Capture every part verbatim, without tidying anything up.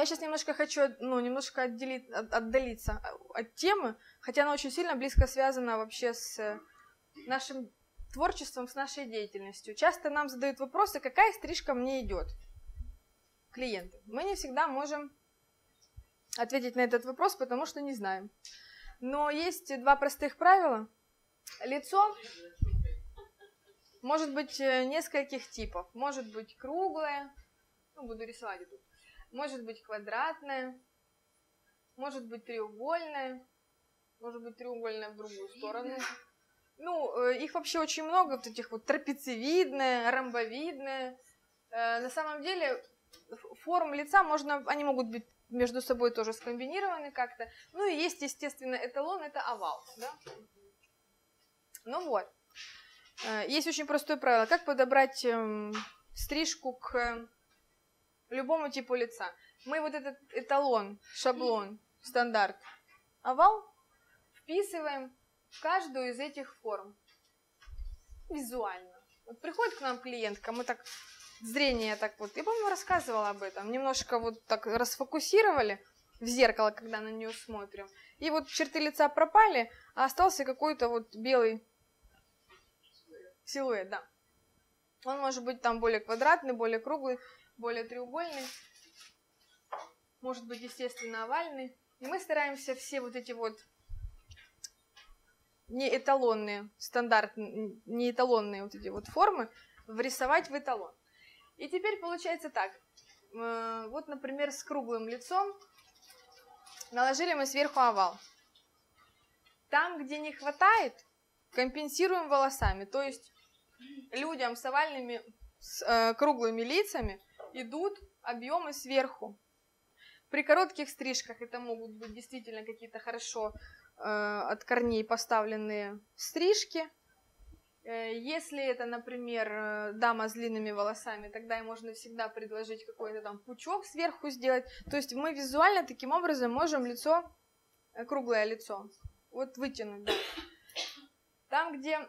Я сейчас немножко хочу, ну, немножко отделить, от, отдалиться от темы, хотя она очень сильно близко связана вообще с нашим творчеством, с нашей деятельностью. Часто нам задают вопросы, какая стрижка мне идет, клиенты. Мы не всегда можем ответить на этот вопрос, потому что не знаем. Но есть два простых правила. Лицо может быть нескольких типов. Может быть круглое, ну, буду рисовать тут. Может быть квадратное, может быть треугольное, может быть треугольное в другую сторону. Ну, их вообще очень много, вот этих вот трапециевидное, ромбовидное. На самом деле форм лица можно, они могут быть между собой тоже скомбинированы как-то. Ну и есть, естественно, эталон, это овал. Да? Ну вот. Есть очень простое правило, как подобрать стрижку к любому типу лица. Мы вот этот эталон, шаблон, стандарт, овал вписываем в каждую из этих форм. Визуально. Вот приходит к нам клиентка, мы так, зрение так вот, я, по-моему, рассказывала об этом, немножко вот так расфокусировали в зеркало, когда на нее смотрим, и вот черты лица пропали, а остался какой-то вот белый силуэт, да. Он может быть там более квадратный, более круглый, более треугольный, может быть, естественно, овальный. И мы стараемся все вот эти вот не эталонные, стандартные, не эталонные вот эти вот формы врисовать в эталон. И теперь получается так. Вот, например, с круглым лицом наложили мы сверху овал. Там, где не хватает, компенсируем волосами. То есть людям с овальными, с э, круглыми лицами идут объемы сверху. При коротких стрижках это могут быть действительно какие-то хорошо э, от корней поставленные стрижки. Э, если это, например, дама с длинными волосами, тогда ей можно всегда предложить какой-то там пучок сверху сделать. То есть мы визуально таким образом можем лицо, э, круглое лицо, вот вытянуть. Да. Там, где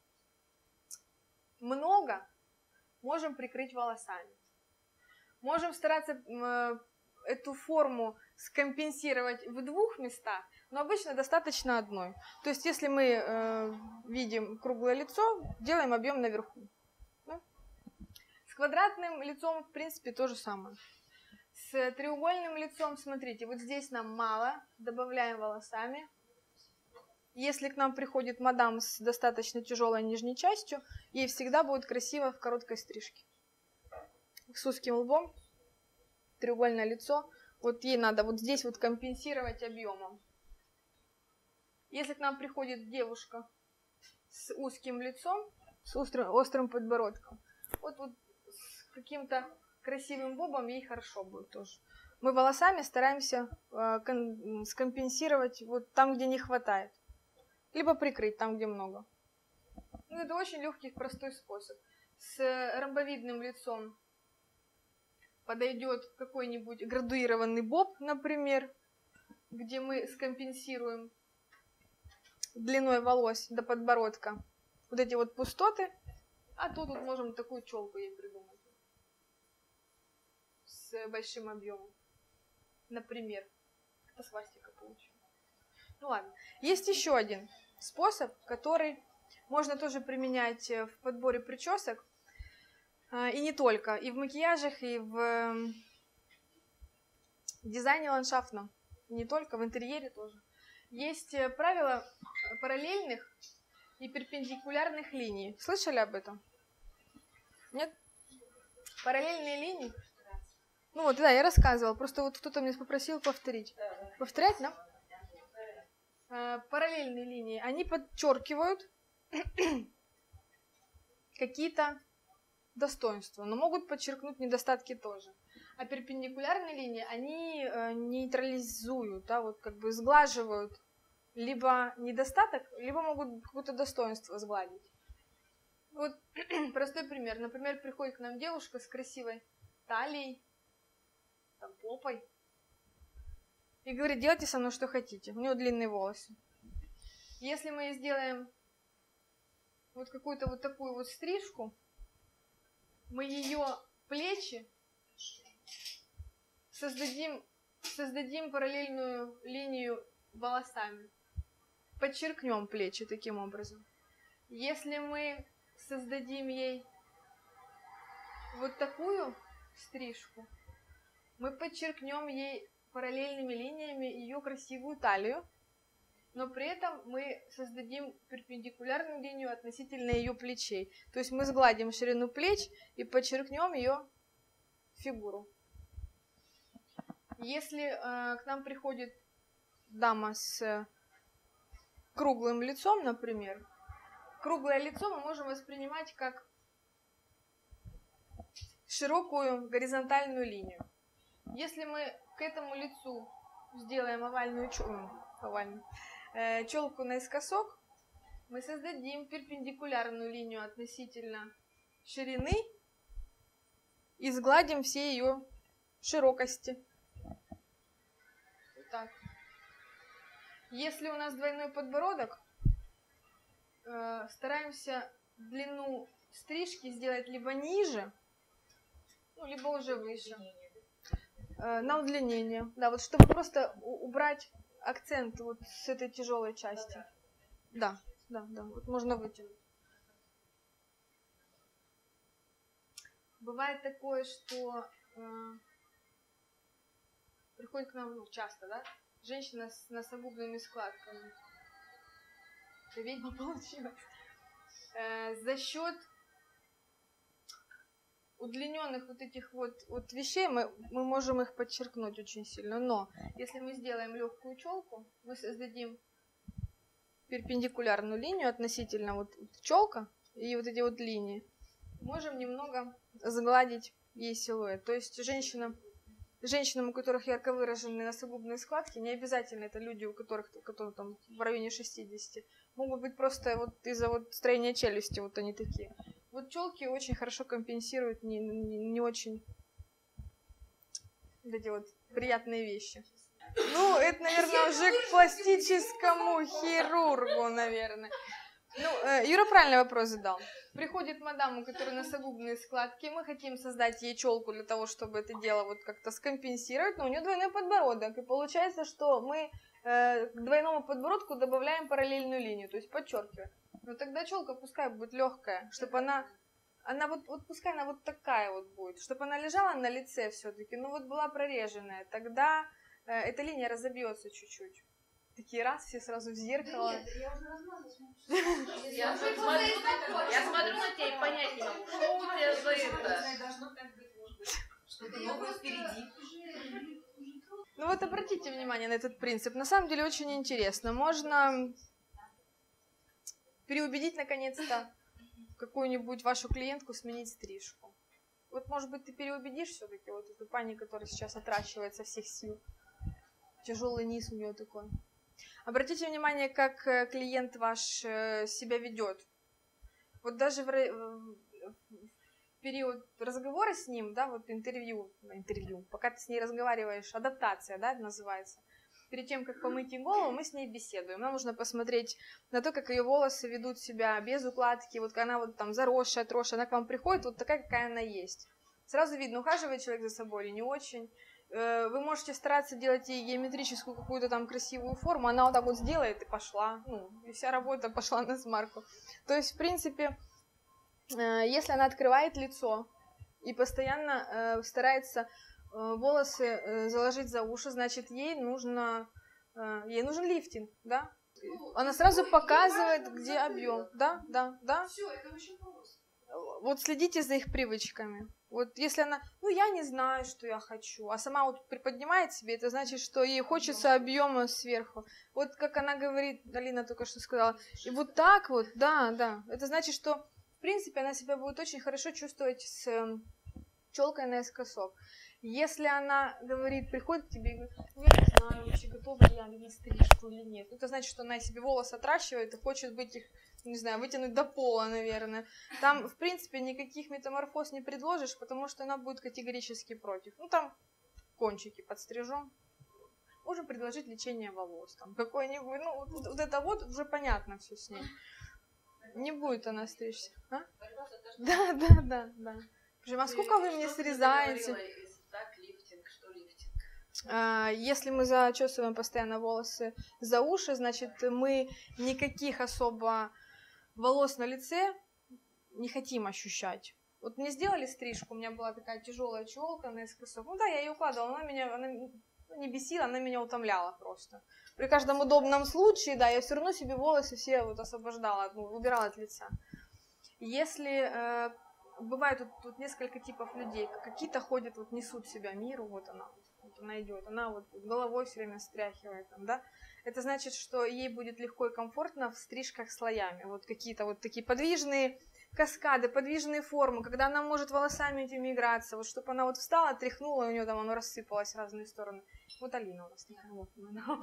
много, можем прикрыть волосами. Можем стараться э, эту форму скомпенсировать в двух местах, но обычно достаточно одной. То есть, если мы э, видим круглое лицо, делаем объем наверху. Да? С квадратным лицом, в принципе, то же самое. С треугольным лицом, смотрите, вот здесь нам мало, добавляем волосами. Если к нам приходит мадам с достаточно тяжелой нижней частью, ей всегда будет красиво в короткой стрижке. С узким лбом, треугольное лицо, вот ей надо вот здесь вот компенсировать объемом. Если к нам приходит девушка с узким лицом, с острым, острым подбородком, вот, вот с каким-то красивым бобом ей хорошо будет тоже. Мы волосами стараемся э, кон, скомпенсировать вот там, где не хватает. Либо прикрыть там, где много. Ну, это очень легкий, простой способ. С ромбовидным лицом подойдет какой-нибудь градуированный боб, например, где мы скомпенсируем длиной волос до подбородка вот эти вот пустоты, а тут вот можем такую челку ей придумать с большим объемом, например. Это свастика получилась. Ну ладно. Есть еще один способ, который можно тоже применять в подборе причесок, и не только, и в макияжах, и в дизайне ландшафтном, и не только, в интерьере тоже. Есть правило параллельных и перпендикулярных линий. Слышали об этом? Нет? Параллельные линии? Ну вот, да, я рассказывала, просто вот кто-то меня попросил повторить. Повторять, да? Параллельные линии, они подчеркивают какие-то достоинства, но могут подчеркнуть недостатки тоже. А перпендикулярные линии, они нейтрализуют, да, вот как бы сглаживают либо недостаток, либо могут какое-то достоинство сгладить. Вот простой пример. Например, приходит к нам девушка с красивой талией, там, попой, и говорит: делайте со мной что хотите, у нее длинные волосы. Если мы сделаем вот какую-то вот такую вот стрижку, мы ее плечи создадим, создадим параллельную линию волосами. Подчеркнем плечи таким образом. Если мы создадим ей вот такую стрижку, мы подчеркнем ей параллельными линиями ее красивую талию, но при этом мы создадим перпендикулярную линию относительно ее плечей. То есть мы сгладим ширину плеч и подчеркнем ее фигуру. Если э, к нам приходит дама с круглым лицом, например, круглое лицо мы можем воспринимать как широкую горизонтальную линию. Если мы к этому лицу сделаем овальную челку, овальную, э, челку наискосок, мы создадим перпендикулярную линию относительно ширины и сгладим все ее широкости. Так. Если у нас двойной подбородок, э, стараемся длину стрижки сделать либо ниже, ну, либо уже выше. Э, на удлинение. Да, вот чтобы просто убрать акцент вот с этой тяжелой части. Да, да, да. Вот можно вытянуть. Бывает такое, что э, приходит к нам, ну, часто, да, женщина с носогубными складками. Это ведьма получилась. Э, за счет удлиненных вот этих вот, вот вещей мы, мы можем их подчеркнуть очень сильно. Но если мы сделаем легкую челку, мы создадим перпендикулярную линию относительно вот челка и вот эти вот линии. Можем немного сгладить ей силуэт. То есть женщина, женщинам, у которых ярко выраженные носогубные складки, не обязательно это люди, у которых, которые там в районе шестидесяти, могут быть просто вот из-за вот строения челюсти, вот они такие. Вот челки очень хорошо компенсируют не, не, не очень вот эти вот приятные вещи. Ну, это, наверное, уже к пластическому хирургу, наверное. Ну, э, Юра правильный вопрос задал. Приходит мадам, у которой носогубные складки, мы хотим создать ей челку для того, чтобы это дело вот как-то скомпенсировать, но у нее двойной подбородок, и получается, что мы э, к двойному подбородку добавляем параллельную линию, то есть подчеркиваем. Но тогда челка пускай будет легкая, чтобы она, она вот, вот пускай она вот такая вот будет, чтобы она лежала на лице все-таки, ну вот была прореженная, тогда э, эта линия разобьется чуть-чуть. Такие раз, все сразу в зеркало. Да нет, я уже размазалась. Я смотрю на тебя и понять не могу, что у тебя за это. Должно так быть, может быть, что-то новое впереди. Ну вот обратите внимание на этот принцип. На самом деле очень интересно. Можно переубедить наконец-то какую-нибудь вашу клиентку сменить стрижку. Вот, может быть, ты переубедишь все-таки вот эту пани, которая сейчас отращивает со всех сил. Тяжелый низ у нее такой. Обратите внимание, как клиент ваш себя ведет. Вот даже в, в период разговора с ним, да, вот интервью, интервью, пока ты с ней разговариваешь, адаптация, да, это называется. Перед тем, как помыть ей голову, мы с ней беседуем. Нам нужно посмотреть на то, как ее волосы ведут себя без укладки. Вот она вот там заросшая, отросшая, она к вам приходит вот такая, какая она есть. Сразу видно, ухаживает человек за собой или не очень. Вы можете стараться делать ей геометрическую какую-то там красивую форму, она вот так вот сделает и пошла. Ну, и вся работа пошла на смарку. То есть, в принципе, если она открывает лицо и постоянно старается волосы заложить за уши, значит, ей нужно, ей нужен лифтинг, да? Она сразу показывает, где объем. Да, да, да. Все, это очень просто. Вот следите за их привычками. Вот если она, ну я не знаю, что я хочу, а сама вот приподнимает себе, это значит, что ей хочется объема сверху. Вот как она говорит, Алина только что сказала, и вот так вот, да, да. Это значит, что в принципе она себя будет очень хорошо чувствовать с челкой наискосок. Если она говорит, приходит к тебе и говорит, ну, я не знаю, вообще готова я ли на стрижку или нет. Это значит, что она себе волосы отращивает и хочет быть их, не знаю, вытянуть до пола, наверное. Там, в принципе, никаких метаморфоз не предложишь, потому что она будет категорически против. Ну, там кончики подстрижем. Можем предложить лечение волос. Там какой-нибудь, ну, вот, вот это вот уже понятно все с ней. Не будет она стричься. А? Да, да, да, да. А сколько вы мне срезаете? Так, лифтинг, что лифтинг? Если мы зачесываем постоянно волосы за уши, значит, мы никаких особо волос на лице не хотим ощущать. Вот мне сделали стрижку, у меня была такая тяжелая челка наискосок. Ну да, я ее укладывала, она меня она не бесила, она меня утомляла просто. При каждом удобном случае, да, я все равно себе волосы все вот освобождала, ну, убирала от лица. Если э, бывает тут, тут несколько типов людей, какие-то ходят, вот несут себя миру, вот она, вот она идет, она вот головой все время стряхивает, там, да. Это значит, что ей будет легко и комфортно в стрижках слоями, вот какие-то вот такие подвижные каскады, подвижные формы, когда она может волосами этими играться, вот чтобы она вот встала, тряхнула, у нее там оно рассыпалось в разные стороны. Вот Алина у нас такая вот.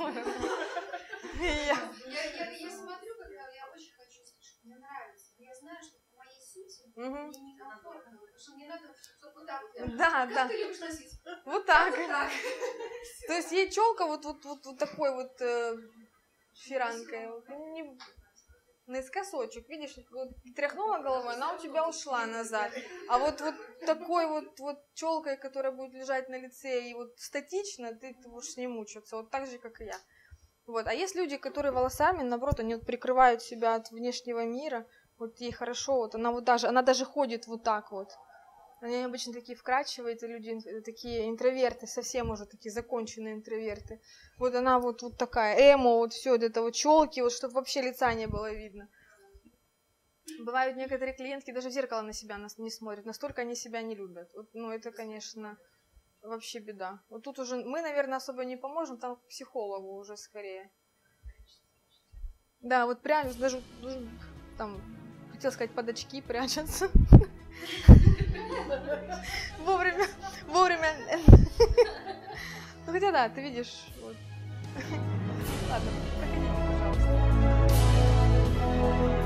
Я смотрю, когда я очень хочу стрижку, мне нравится, но я знаю, что по моей сути мне некомфортно, потому что мне надо, чтобы вот так вот. Да, да. Как ты любишь носить? Вот так. То есть ей челка вот вот такой вот фиранкой, наискосочек, видишь, вот, тряхнула головой, она у тебя ушла назад. А вот, вот такой вот, вот челкой, которая будет лежать на лице и вот статично, ты, ты будешь с ней мучиться, вот так же, как и я. Вот. А есть люди, которые волосами, наоборот, они вот прикрывают себя от внешнего мира, вот ей хорошо, вот она вот даже, она даже ходит вот так вот. Они обычно такие вкрадчивые, это люди такие интроверты, совсем уже такие законченные интроверты. Вот она вот, вот такая, эмо, вот все, вот это вот челки, вот чтобы вообще лица не было видно. Бывают некоторые клиентки даже в зеркало на себя не смотрят, настолько они себя не любят. Вот, ну это, конечно, вообще беда. Вот тут уже мы, наверное, особо не поможем, там к психологу уже скорее. Да, вот прям даже, даже там, хотела сказать, под очки прячутся. Вовремя, вовремя. Ну хотя да, ты видишь. Вот. Ладно, проходите, пожалуйста.